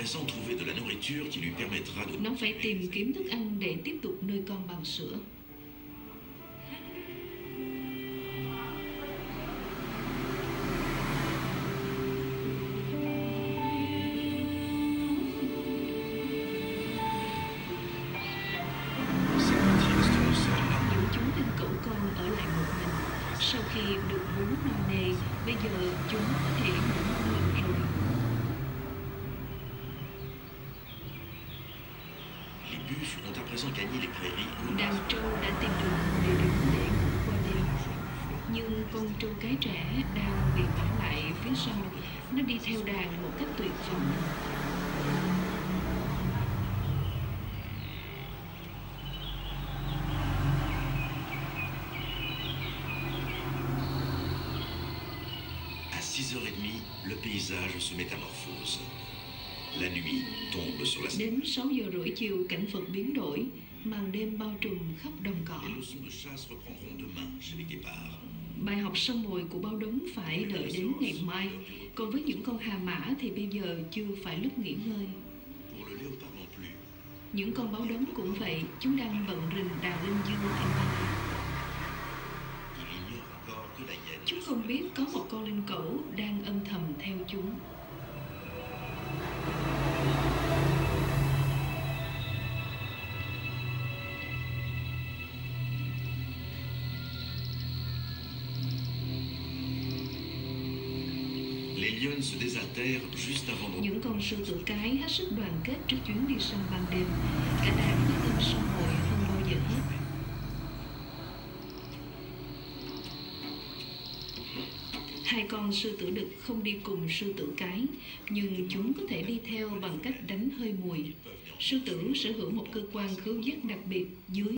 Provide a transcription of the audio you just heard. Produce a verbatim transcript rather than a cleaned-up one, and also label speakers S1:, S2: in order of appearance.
S1: Nó phải tìm kiếm thức ăn để tiếp tục nuôi con bằng sữa. Những chú linh cẩu con ở lại một mình. Sau khi được bú no nê, bây giờ chúng có thể ngủ ngon rồi. Đàn trâu đã tìm được một địa điểm để ngủ qua đêm. Nhưng con trâu cái trẻ đang bị bỏ lại phía sau. Nó đi theo đàn một cách tuyệt vọng.
S2: six heures trente, le paysage se métamorphose. La nuit tombe sur la...
S1: Đến sáu giờ rưỡi chiều, cảnh vật biến đổi, màn đêm bao trùm khắp đồng cỏ. Bài học săn mồi của báo đống phải đợi đến ngày mai, còn với những con hà mã thì bây giờ chưa phải lúc nghỉ ngơi. Những con báo đống cũng vậy, chúng đang bận rình đàn linh dương thanh ba. Chúng không biết có một con linh cẩu đang âm thầm theo chúng. Những con sư tử cái hết sức đoàn kết trước chuyến đi săn ban đêm. Cả đàn quyết tâm săn mồi hơn bao giờ hết. Hai con sư tử đực không đi cùng sư tử cái, nhưng chúng có thể đi theo bằng cách đánh hơi mùi. Sư tử sở hữu một cơ quan khứu giác đặc biệt dưới